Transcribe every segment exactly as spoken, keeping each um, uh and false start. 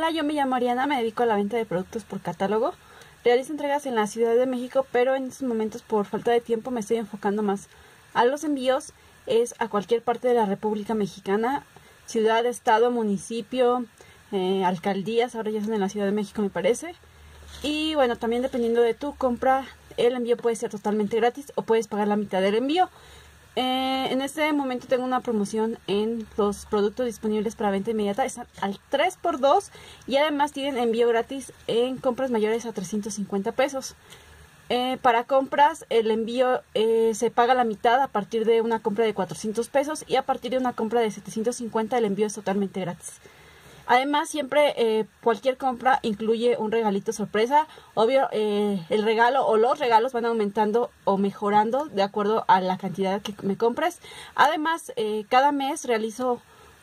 Hola, yo me llamo Ariana, me dedico a la venta de productos por catálogo. Realizo entregas en la Ciudad de México, pero en estos momentos por falta de tiempo me estoy enfocando más a los envíos, es a cualquier parte de la República Mexicana, ciudad, estado, municipio, eh, alcaldías, ahora ya son en la Ciudad de México me parece. Y bueno, también dependiendo de tu compra, el envío puede ser totalmente gratis o puedes pagar la mitad del envío. Eh, en este momento tengo una promoción en los productos disponibles para venta inmediata, están al tres por dos y además tienen envío gratis en compras mayores a trescientos cincuenta pesos. Eh, para compras el envío eh, se paga la mitad a partir de una compra de cuatrocientos pesos y a partir de una compra de setecientos cincuenta el envío es totalmente gratis. Además, siempre eh, cualquier compra incluye un regalito sorpresa. Obvio, eh, el regalo o los regalos van aumentando o mejorando de acuerdo a la cantidad que me compres. Además, eh, cada mes realizo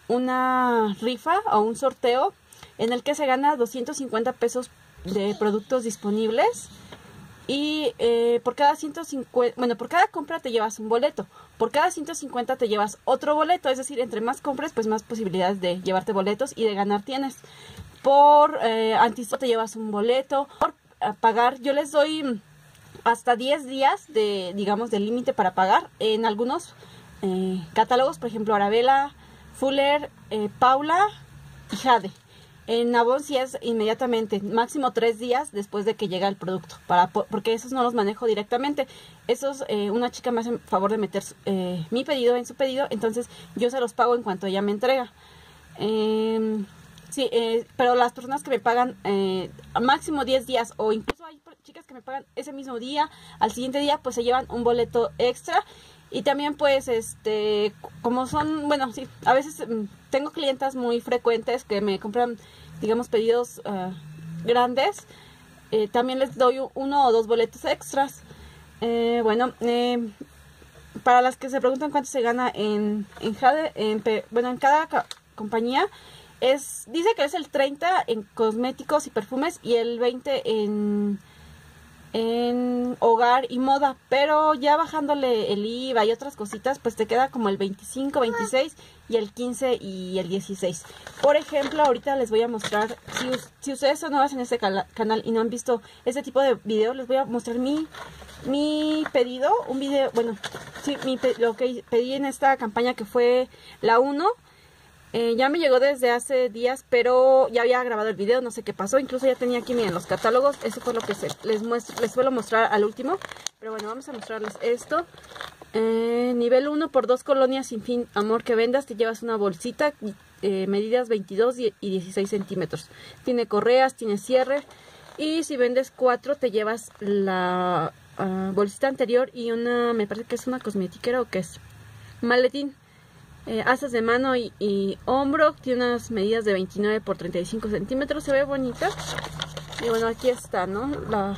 una rifa o un sorteo en el que se gana doscientos cincuenta pesos de productos disponibles. Y eh, por cada ciento cincuenta, bueno, por cada compra te llevas un boleto. Por cada ciento cincuenta te llevas otro boleto. Es decir, entre más compres, pues más posibilidades de llevarte boletos y de ganar tienes. Por eh, anticipo te llevas un boleto. Por eh, pagar, yo les doy hasta diez días de, digamos, de límite para pagar. En algunos eh, catálogos, por ejemplo, Arabella, Fuller, eh, Paula y Jade. En Avon sí es inmediatamente, máximo tres días después de que llega el producto, para porque esos no los manejo directamente. Esos, eh, una chica me hace favor de meter eh, mi pedido en su pedido, entonces yo se los pago en cuanto ella me entrega. Eh, sí, eh, pero las personas que me pagan eh, máximo diez días, o incluso hay chicas que me pagan ese mismo día, al siguiente día pues se llevan un boleto extra. Y también pues, este, como son, bueno, sí, a veces mm, tengo clientas muy frecuentes que me compran, digamos, pedidos uh, grandes. Eh, también les doy uno o dos boletos extras. Eh, bueno, eh, para las que se preguntan cuánto se gana en, en, Jade, en bueno, en cada compañía, es dice que es el treinta en cosméticos y perfumes y el veinte en... en hogar y moda, pero ya bajándole el I V A y otras cositas, pues te queda como el veinticinco, veintiséis y el quince y el dieciséis. Por ejemplo, ahorita les voy a mostrar, si, si ustedes son nuevas en este canal y no han visto este tipo de videos, les voy a mostrar mi, mi pedido, un video, bueno, sí, mi, lo que pedí en esta campaña que fue la uno. Eh, ya me llegó desde hace días, pero ya había grabado el video, no sé qué pasó. Incluso ya tenía aquí, miren, los catálogos. Eso fue lo que se, les, muestro, les suelo mostrar al último. Pero bueno, vamos a mostrarles esto. Eh, nivel uno por dos colonias sin fin, amor que vendas. Te llevas una bolsita, eh, medidas veintidós y dieciséis centímetros. Tiene correas, tiene cierre. Y si vendes cuatro, te llevas la uh, bolsita anterior y una, me parece que es una cosmetiquera o qué es. Maletín. Eh, asas de mano y, y hombro, tiene unas medidas de veintinueve por treinta y cinco centímetros, se ve bonita. Y bueno, aquí está, ¿no? La...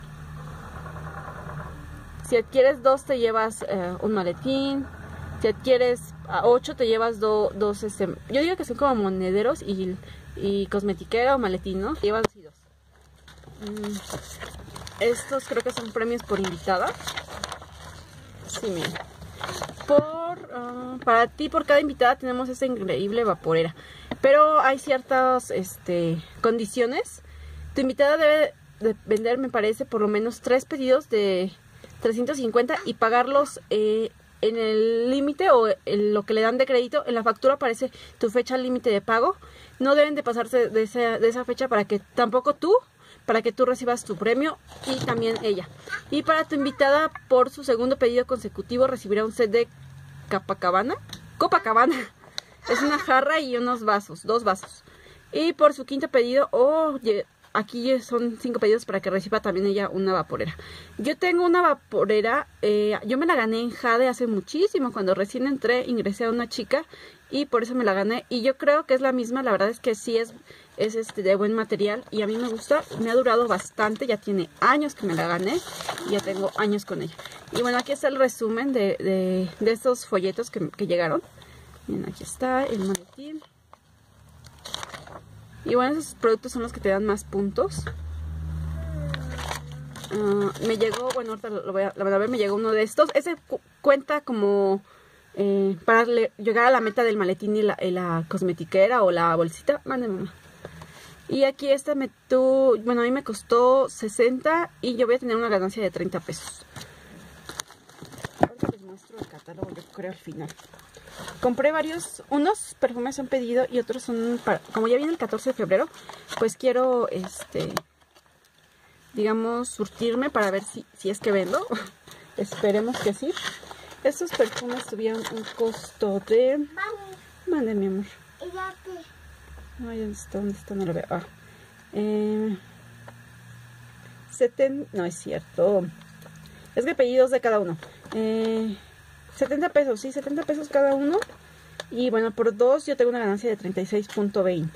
Si adquieres dos te llevas eh, un maletín. Si adquieres a ocho te llevas do, dos, este, yo digo que son como monederos y, y cosmetiquera o maletín, ¿no? Llevas dos y dos. Mm, estos creo que son premios por invitada. Sí, miren. Por, uh, para ti, por cada invitada tenemos esta increíble vaporera. Pero hay ciertas este, condiciones. Tu invitada debe de vender, me parece, por lo menos tres pedidos de trescientos cincuenta y pagarlos eh, en el límite o en lo que le dan de crédito. En la factura aparece tu fecha límite de pago. No deben de pasarse de esa, de esa fecha para que tampoco tú... para que tú recibas tu premio y también ella. Y para tu invitada, por su segundo pedido consecutivo, recibirá un set de Copacabana. Copacabana. Es una jarra y unos vasos, dos vasos. Y por su quinto pedido, oh, aquí son cinco pedidos para que reciba también ella una vaporera. Yo tengo una vaporera, eh, yo me la gané en Jade hace muchísimo. Cuando recién entré, ingresé a una chica y por eso me la gané. Y yo creo que es la misma, la verdad es que sí es... es este de buen material y a mí me gusta, me ha durado bastante, ya tiene años que me la gané y ya tengo años con ella. Y bueno, aquí está el resumen de, de, de estos folletos que, que llegaron. Miren, aquí está el maletín. Y bueno, esos productos son los que te dan más puntos. Uh, me llegó, bueno, ahorita lo voy a, la verdad me llegó uno de estos. Ese cu cuenta como eh, para le, llegar a la meta del maletín y la, y la cosmetiquera o la bolsita. Mande, mamá. Y aquí esta me tu, bueno, a mí me costó sesenta y yo voy a tener una ganancia de treinta pesos. Ahora les muestro el catálogo, yo creo al final. Compré varios, unos perfumes son pedido y otros son para, como ya viene el catorce de febrero, pues quiero, este, digamos, surtirme para ver si, si es que vendo. Esperemos que sí. Estos perfumes tuvieron un costo de... Mande, mi amor. Ay, ¿dónde está? ¿Dónde está? No lo veo. Ah. Eh, seten... No es cierto. Es que pedí dos de cada uno. Eh, setenta pesos, sí, setenta pesos cada uno. Y bueno, por dos yo tengo una ganancia de treinta y seis punto veinte.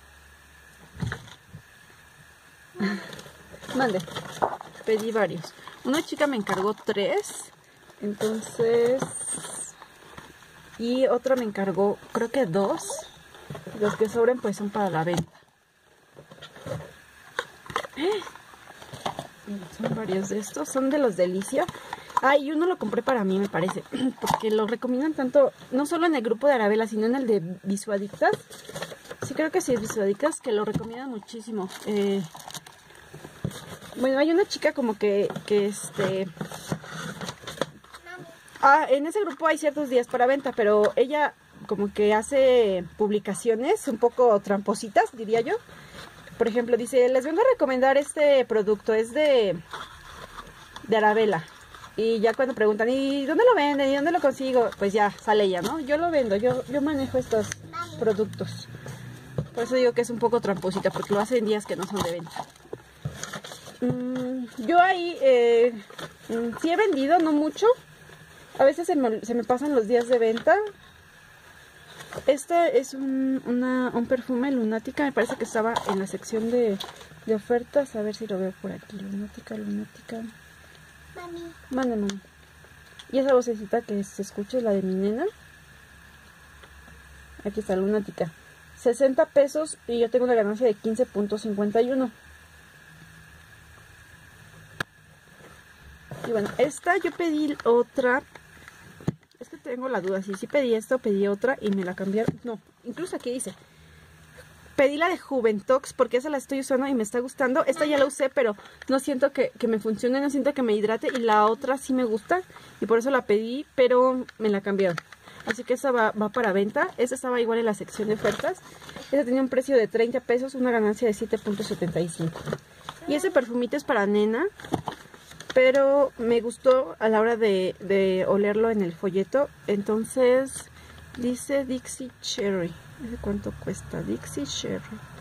Mande. Pedí varios. Una chica me encargó tres. Entonces... Y otra me encargó, creo que dos. Los que sobren pues son para la venta. Son varios de estos. Son de los Delicia. Ah, y uno lo compré para mí, me parece. Porque lo recomiendan tanto, no solo en el grupo de Arabella, sino en el de Visuadictas. Sí, creo que sí es Visuadictas, que lo recomiendan muchísimo. Eh, bueno, hay una chica como que, que este... Ah, en ese grupo hay ciertos días para venta, pero ella como que hace publicaciones un poco trampositas, diría yo. Por ejemplo, dice, les vengo a recomendar este producto, es de, de Arabella. Y ya cuando preguntan, ¿y dónde lo venden? ¿Y dónde lo consigo? Pues ya sale ella, ¿no? Yo lo vendo, yo, yo manejo estos productos. Por eso digo que es un poco tramposita, porque lo hace en días que no son de venta. Mm, yo ahí eh, sí he vendido, no mucho. A veces se me, se me pasan los días de venta. Este es un, una, un perfume Lunática. Me parece que estaba en la sección de, de ofertas. A ver si lo veo por aquí. Lunática, Lunática. Mami. Mande, mami. Y esa vocecita que se escucha es la de mi nena. Aquí está, Lunática. sesenta pesos y yo tengo una ganancia de quince punto cincuenta y uno. Y bueno, esta yo pedí otra. Es que tengo la duda, si sí pedí esta o pedí otra y me la cambiaron. No, incluso aquí dice, pedí la de Juventox porque esa la estoy usando y me está gustando. Esta ya la usé, pero no siento que, que me funcione, no siento que me hidrate. Y la otra sí me gusta y por eso la pedí, pero me la cambiaron. Así que esa va, va para venta. Esta estaba igual en la sección de ofertas. Esta tenía un precio de treinta pesos, una ganancia de siete punto setenta y cinco. Y ese perfumito es para nena. Pero me gustó a la hora de, de olerlo en el folleto. Entonces dice Dixie Cherry. ¿Ese cuánto cuesta? Dixie Cherry.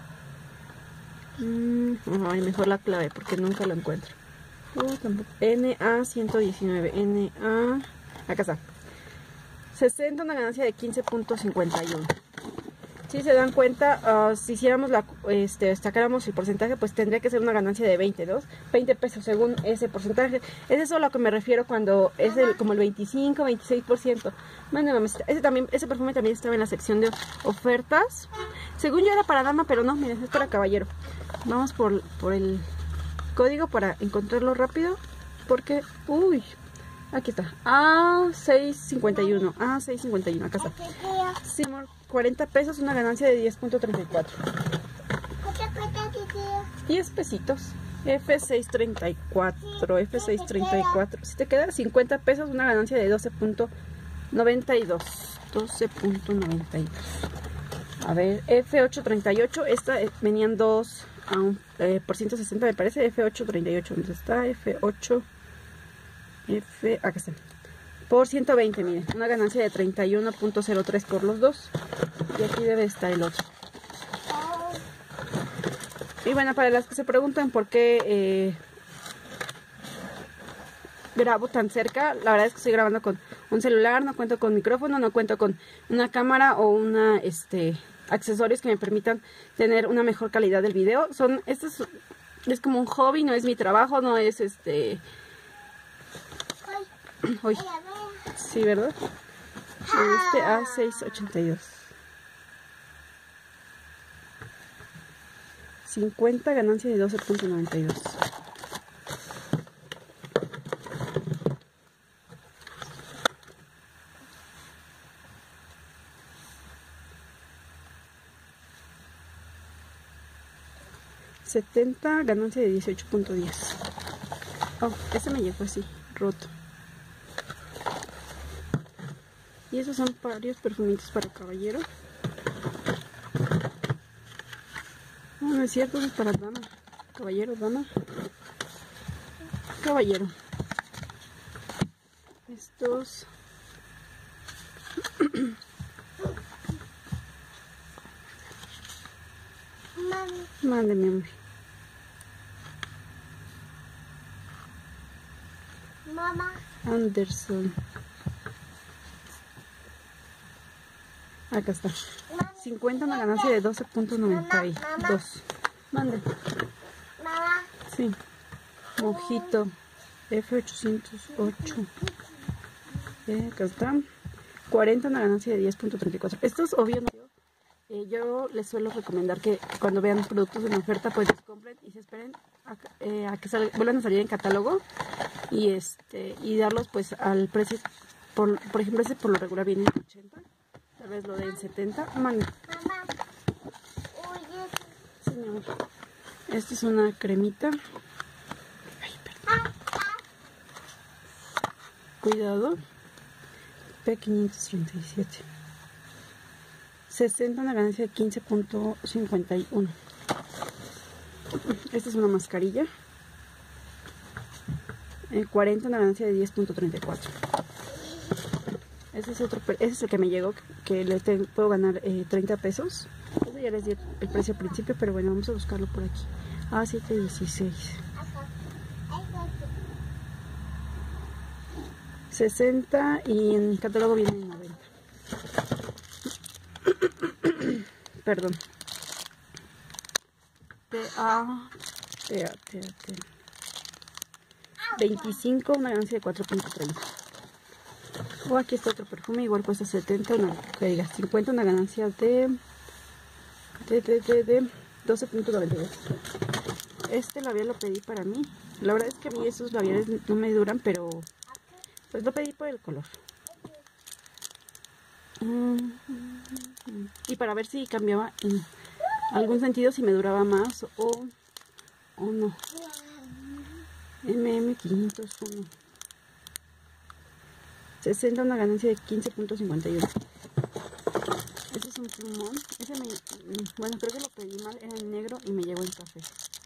Mm, ay, mejor la clave porque nunca lo encuentro. Uh, N A ciento diecinueve. N A. Acá está. sesenta, una ganancia de quince punto cincuenta y uno. Si se dan cuenta, uh, si hiciéramos la, este, sacáramos el porcentaje, pues tendría que ser una ganancia de veinte, ¿no? veinte pesos según ese porcentaje. Es eso a lo que me refiero cuando es el, como el veinticinco, veintiséis por ciento. Bueno, ese, también, ese perfume también estaba en la sección de ofertas. Según yo era para dama, pero no, miren, es para caballero. Vamos por, por el código para encontrarlo rápido. Porque, uy, aquí está. A seis cincuenta y uno. A seis cincuenta y uno, acá está. Sí, amor. cuarenta pesos, una ganancia de diez punto treinta y cuatro. diez pesitos. F seiscientos treinta y cuatro. F seiscientos treinta y cuatro. Si te queda cincuenta pesos, una ganancia de doce punto noventa y dos. doce punto noventa y dos. A ver, F ochocientos treinta y ocho. Esta eh, venían dos a un, eh, por ciento sesenta, me parece. F ochocientos treinta y ocho. ¿Dónde está? F ocho. F. Acá está. Por ciento veinte, miren, una ganancia de treinta y uno punto cero tres por los dos. Y aquí debe estar el otro. Y bueno, para las que se preguntan por qué eh, grabo tan cerca, la verdad es que estoy grabando con un celular, no cuento con micrófono, no cuento con una cámara o una, este, accesorios que me permitan tener una mejor calidad del video. Son, esto es, es como un hobby, no es mi trabajo, no es este... Uy. Sí, ¿verdad? Este A seiscientos ochenta y dos. cincuenta, ganancia de doce punto noventa y dos. setenta, ganancia de dieciocho punto diez. Oh, ese me llegó así, roto. Y esos son varios perfumitos para caballero. No, no es cierto, es para dama. Caballero, dama. Caballero. Estos. Mándeme, hombre. Mamá. Anderson. Acá está. cincuenta, una ganancia de doce punto noventa y dos. Mande. Mamá. Sí. Mojito. F ochocientos ocho. Eh, acá está. cuarenta, una ganancia de diez punto treinta y cuatro. Estos, obviamente, eh, yo les suelo recomendar que cuando vean productos en oferta, pues los compren y se esperen a, eh, a que salga, vuelvan a salir en catálogo y este y darlos pues al precio. Por, por ejemplo, ese por lo regular viene en ochenta. Tal vez lo de en setenta. Man. Mamá. Oye. Señor. Esta es una cremita. Ay, perdón. Cuidado. P quinientos treinta y siete. sesenta, una ganancia de quince punto cincuenta y uno. Esta es una mascarilla. En cuarenta, una ganancia de diez punto treinta y cuatro. Ese es otro, ese es el que me llegó, que le te, puedo ganar eh, treinta pesos. Este ya les di el precio al principio, pero bueno, vamos a buscarlo por aquí. Ah, siete dieciséis. sesenta y en el catálogo viene en noventa. Perdón. T A T A T A T veinticinco, una ganancia de cuatro punto treinta. O oh, aquí está otro perfume, igual cuesta setenta, no, que diga cincuenta, una ganancia de, de, de, de, de doce punto noventa y dos. Este labial lo pedí para mí. La verdad es que a mí esos labiales no me duran, pero pues lo pedí por el color. Y para ver si cambiaba en algún sentido, si me duraba más o, o no. M M quinientos uno. sesenta, una ganancia de quince punto cincuenta y uno. Este es un plumón. Ese me, bueno, creo que lo pedí mal, era en negro y me llegó en café.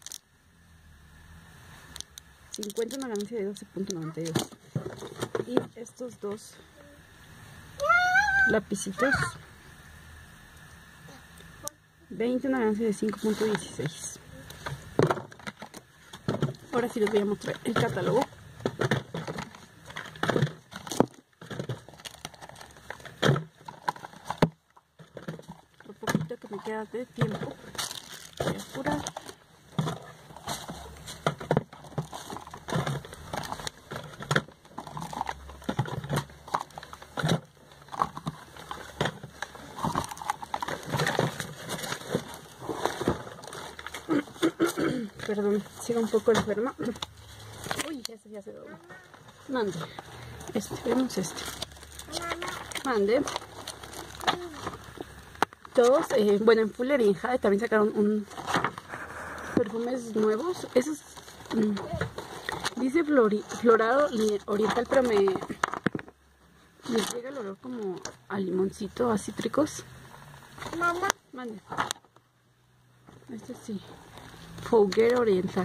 cincuenta, una ganancia de doce punto noventa y dos. Y estos dos lapicitos, veinte, una ganancia de cinco punto dieciséis. Ahora sí les voy a mostrar el catálogo. Lo poquito que me queda de tiempo, voy a apurar. Perdón, sigo un poco enferma. Uy, ese ya se dobló. Mande. Este, vemos este. Mande. Todos, eh, bueno, en Fuller y en Jade también sacaron un perfumes nuevos. Esos mmm, dice flori, floral oriental, pero me, me llega el olor como a limoncito, a cítricos. Mamá. Mande. Este sí. Foguera oriental.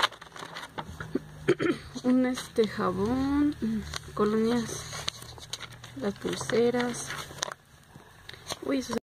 Un este jabón, colonias, las pulseras. Uy, eso